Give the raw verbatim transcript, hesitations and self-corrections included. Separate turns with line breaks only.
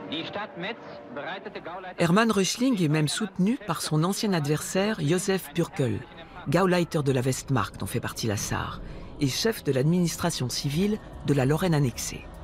Hermann Röchling est même soutenu par son ancien adversaire Josef Pürkel, Gauleiter de la Westmark dont fait partie la Sarre, et chef de l'administration civile de la Lorraine annexée.